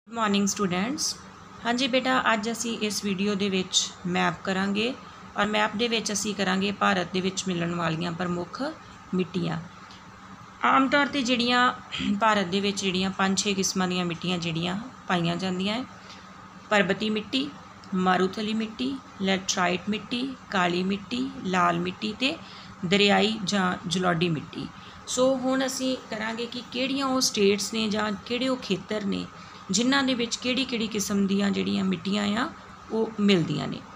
Good morning students. हाँ जी बेटा, अज असी इस वीडियो दे विच मैप करांगे और मैप दे विच असी करांगे भारत दे विच मिलण वालियां प्रमुख मिट्टियां। आम तौर ते जिहड़ियां भारत दे विच जिहड़ियां 5-6 किस्मां दीयां मिट्टियां जिहड़ियां पाईयां जांदियां है। पर्बती मिट्टी, मारूथली मिट्टी, लैटराइट मिट्टी, काली मिट्टी, लाल मिट्टी ते दरियाई जां जलौडी मिट्टी। सो हुण असी करांगे कि किहड़ियां वो स्टेट्स ने जां किहड़े वो खेतर ने जिन्हां दे विच किहड़ी किस्म दीयां जिहड़ियां मिट्टियां आ वो मिलदियां ने।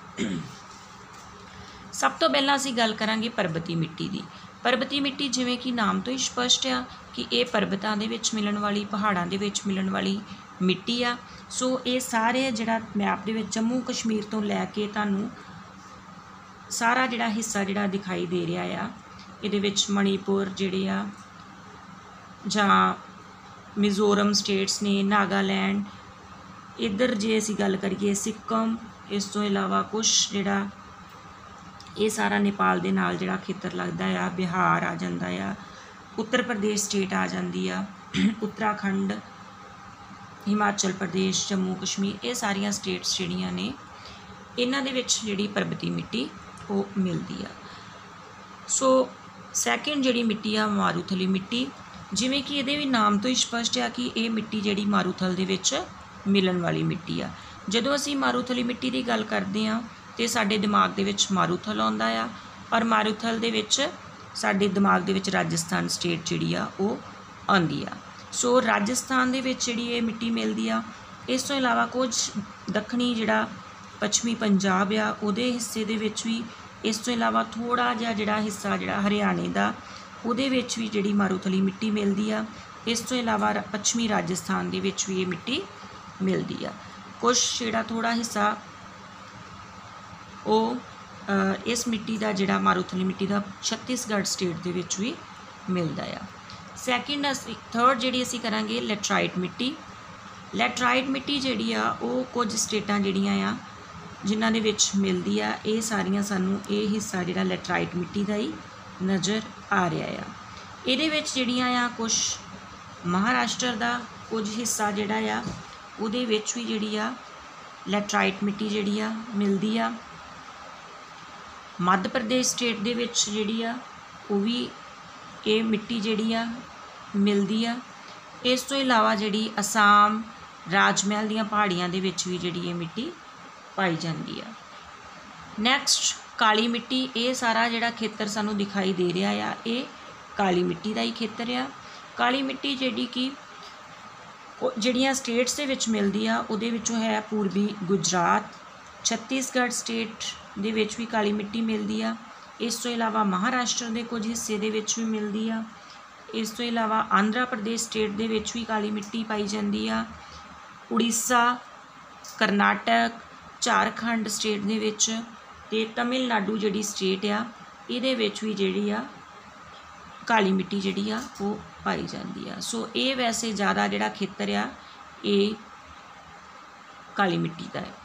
सब तो पहलां असीं गल करांगे पर्बती मिट्टी दी। पर्बती मिट्टी जिवें कि नाम तो ही स्पष्ट आ कि ये पर्बतां दे विच मिलण वाली, पहाड़ां दे विच मिलण वाली मिट्टी आ। सो ये सारे जिहड़ा मैप दे विच जम्मू कश्मीर तो लैके तुहानूं सारा जिहड़ा हिस्सा जिहड़ा दिखाई दे रहा आ, इहदे विच मणिपुर जिहड़े आ जां मिज़ोरम स्टेट्स ने, नागालैंड, इधर जे असी गल करिए सिक्किम, इस तो इलावा कुछ जिहड़ा ये सारा नेपाल दे नाल जिहड़ा खेतर लगदा आ, बिहार आ जांदा आ, उत्तर प्रदेश स्टेट आ जांदी आ, उत्तराखंड, हिमाचल प्रदेश, जम्मू कश्मीर, ये सारियां स्टेट्स जिहड़ियां ने इन्हां दे विच जिहड़ी पर्बती मिट्टी वो मिलदी आ। सो सैकेंड जिहड़ी मिट्टी आ मारूथली मिट्टी, जिवें कि इहदे भी नाम तो ही स्पष्ट आ कि ये मिट्टी जिहड़ी मारूथल दे विच मिलण वाली मिट्टी आ। जदों असीं मारूथली मिट्टी की गल करदे आ तो साडे दिमाग दे विच मारूथल आउंदा आ और मारूथल दे विच साडे दिमाग दे विच राजस्थान स्टेट जिहड़ी आ वो आउंदी आ। सो राजस्थान दे विच जिहड़ी ये मिट्टी मिलदी आ। इस तो इलावा कुछ दक्षिणी जिहड़ा पश्चिमी पंजाब आ उहदे हिस्से दे विच भी, इस तो इलावा थोड़ा जिहा जिहड़ा हिस्सा जिहड़ा हरियाणे दा उहदे विच भी जिहड़ी मारूथली मिट्टी मिलदी आ। इस तो इलावा पश्चिमी राजस्थान दे विच भी ये मिट्टी मिलदी आ। कुछ जिहड़ा थोड़ा हिस्सा वो इस मिट्टी का जिहड़ा मारूथली मिट्टी का छत्तीसगढ़ स्टेट दे विच भी मिलदा आ। सैकेंड थर्ड जिहड़ी असीं करांगे लैटराइट मिट्टी। लैटराइट मिट्टी जिहड़ी आ वो कुछ स्टेटां जिहड़ियां आ जिन्हां दे विच मिलदी आ। ये सारियां सानूं ये हिस्सा जिहड़ा लैटराइट मिट्टी का ही नज़र आ रहा है। इहदे विच जिहड़ियां आ कुछ महाराष्ट्र का कुछ हिस्सा जिहड़ा आ उहदे विच भी जिहड़ी आ लैटराइट मिट्टी जिहड़ी आ मिलदी आ। मध्य प्रदेश स्टेट दे विच जिहड़ी आ वो भी ये मिट्टी जिहड़ी आ मिलदी आ। इस तो इलावा जिहड़ी असम, राजमहल दीयां पहाड़ियां दे विच भी जिहड़ी ये मिट्टी पाई जांदी आ। नैक्सट काली मिट्टी, ये सारा जिहड़ा खेतर सानूं दिखाई दे रहा आ ये काली मिट्टी का ही खेतर आ। काली मिट्टी जिहड़ी कि जिहड़ियां स्टेट्स दे विच मिलदी आ उहदे विचों है पूर्वी गुजरात, छत्तीसगढ़ स्टेट दे विच भी काली मिट्टी मिलदी आ। इस तो इलावा महाराष्ट्र के कुछ हिस्से दे विच भी मिलदी आ। इस तो इलावा आंध्र प्रदेश स्टेट दे विच भी काली मिट्टी पाई जांदी आ। उड़ीसा, करनाटक, झारखंड स्टेट दे विच ते तमिलनाडु जिहड़ी स्टेट आ इहदे विच भी जिहड़ी आ काली मिट्टी जिहड़ी आ वो पाई जांदी आ। सो ये वैसे ज़्यादा जिहड़ा खेतर आ ये काली मिट्टी का है।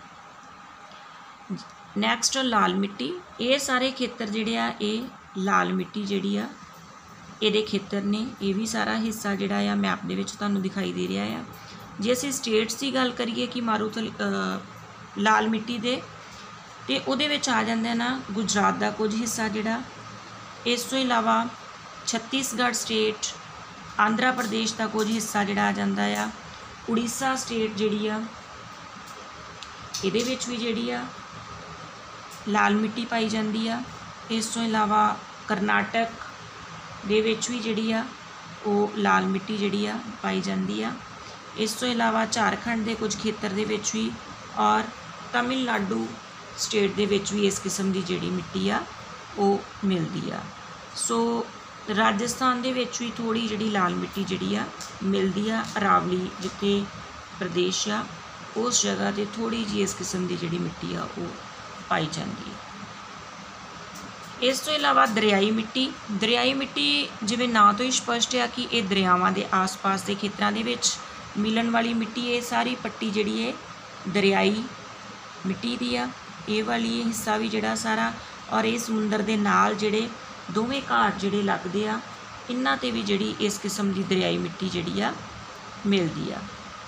नैक्सट लाल मिट्टी, ये सारे खेतर जिहड़े आ ये लाल मिट्टी जिहड़ी आ इहदे खेतर ने। ये भी सारा हिस्सा जिहड़ा आ मैप दे विच तुहानूं दिखाई दे रहा आ। जे असीं स्टेट्स की गल करिए कि मारूथल लाल मिट्टी दे ते उहदे विच आ जांदा ना गुजरात का कुछ हिस्सा जिहड़ा, इस तो इलावा छत्तीसगढ़ स्टेट, आंध्र प्रदेश का कुछ हिस्सा जिहड़ा आ जांदा आ। उड़ीसा स्टेट जिहड़ी आ इहदे विच भी जिहड़ी आ लाल मिट्टी पाई जांदी आ। इस तो इलावा करनाटक दे विच भी जिहड़ी आ वो लाल मिट्टी जिहड़ी आ पाई जांदी आ। इस तो इलावा झारखंड के कुछ खेतर दे विच भी और तमिलनाडु स्टेट दे विच भी इस किस्म की जिहड़ी मिट्टी आ वो मिलदी आ। सो राजस्थान दे विच भी थोड़ी जिहड़ी लाल मिट्टी जिहड़ी आ मिलदी आ। अरावली जिथे प्रदेश आ उस जगह ते थोड़ी जी इस किस्म की जिहड़ी मिट्टी आ वो पाई जांदी है। इस तो इलावा दरियाई मिट्टी। दरियाई मिट्टी जिवें नां तो ही स्पष्ट है कि ये दरियावां दे आस पास के खेतरां दे विच मिलण वाली मिट्टी। ये सारी पट्टी जिहड़ी है दरियाई मिट्टी दी आ। ये वाली हिस्सा भी जिहड़ा सारा और ये समुंदर दे नाल जिहड़े दोवें घाट जिहड़े लगदे आ इन्हां ते भी जिहड़ी इस किस्म की दरियाई मिट्टी जिहड़ी आ मिलदी आ।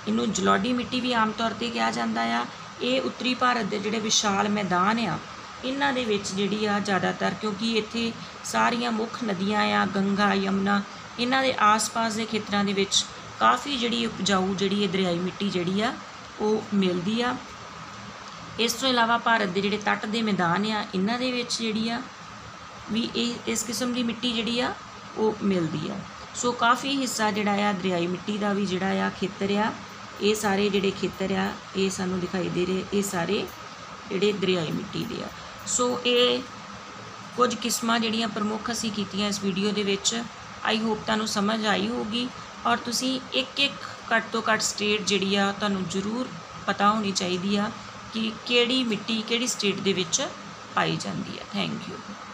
ਇਹਨੂੰ ਜਲੌਡੀ ਮਿੱਟੀ ਵੀ ਆਮ ਤੌਰ 'ਤੇ ਕਿਹਾ ਜਾਂਦਾ ਆ। ਇਹ ਉੱਤਰੀ ਭਾਰਤ ਦੇ ਜਿਹੜੇ ਵਿਸ਼ਾਲ ਮੈਦਾਨ ਆ ਇਹਨਾਂ ਦੇ ਵਿੱਚ ਜਿਹੜੀ ਆ ਜ਼ਿਆਦਾਤਰ, ਕਿਉਂਕਿ ਇੱਥੇ ਸਾਰੀਆਂ ਮੁੱਖ ਨਦੀਆਂ ਆ, ਗੰਗਾ, ਯਮੁਨਾ, ਇਹਨਾਂ ਦੇ ਆਸ-ਪਾਸ ਦੇ ਖੇਤਰਾਂ ਦੇ ਵਿੱਚ ਕਾਫੀ ਜਿਹੜੀ ਉਪਜਾਊ ਜਿਹੜੀ ਇਹ ਦਰਿਆਈ ਮਿੱਟੀ ਜਿਹੜੀ ਆ ਉਹ ਮਿਲਦੀ ਆ। ਇਸ ਤੋਂ ਇਲਾਵਾ ਭਾਰਤ ਦੇ ਜਿਹੜੇ ਤੱਟ ਦੇ ਮੈਦਾਨ ਆ ਇਹਨਾਂ ਦੇ ਵਿੱਚ ਜਿਹੜੀ ਆ ਵੀ ਇਸ ਕਿਸਮ ਦੀ ਮਿੱਟੀ ਜਿਹੜੀ ਆ ਉਹ ਮਿਲਦੀ ਆ। ਸੋ ਕਾਫੀ ਹਿੱਸਾ ਜਿਹੜਾ ਆ ਦਰਿਆਈ ਮਿੱਟੀ ਦਾ ਵੀ ਜਿਹੜਾ ਆ ਖੇਤਰ ਆ। ਇਹ ਸਾਰੇ ਜਿਹੜੇ ਖੇਤਰ ਆ ਇਹ ਸਾਨੂੰ ਦਿਖਾਈ ਦੇ ਰਹੇ, ਇਹ ਸਾਰੇ ਜਿਹੜੇ ਦਰਿਆਈ ਮਿੱਟੀ ਦੇ ਆ। ਸੋ ਇਹ ਕੁਝ ਕਿਸਮਾਂ ਜਿਹੜੀਆਂ ਪ੍ਰਮੁੱਖ ਅਸੀਂ ਕੀਤੀਆਂ ਇਸ ਵੀਡੀਓ ਦੇ ਵਿੱਚ। ਆਈ ਹੋਪ ਤੁਹਾਨੂੰ ਸਮਝ ਆਈ ਹੋਊਗੀ ਔਰ ਤੁਸੀਂ ਇੱਕ ਘੱਟ ਤੋਂ ਘੱਟ ਸਟੇਟ ਜਿਹੜੀ ਆ ਤੁਹਾਨੂੰ ਜ਼ਰੂਰ ਪਤਾ ਹੋਣੀ ਚਾਹੀਦੀ ਆ ਕਿ ਕਿਹੜੀ ਮਿੱਟੀ ਕਿਹੜੀ ਸਟੇਟ ਦੇ ਵਿੱਚ ਪਾਈ ਜਾਂਦੀ ਆ। Thank you.